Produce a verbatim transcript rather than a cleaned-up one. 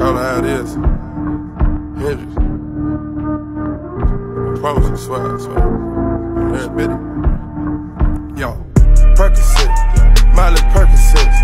Call it how it is. Hendrix. I promise you, swear, I swear. I'm there, Betty. Yo, Percocet, Miley Percocet.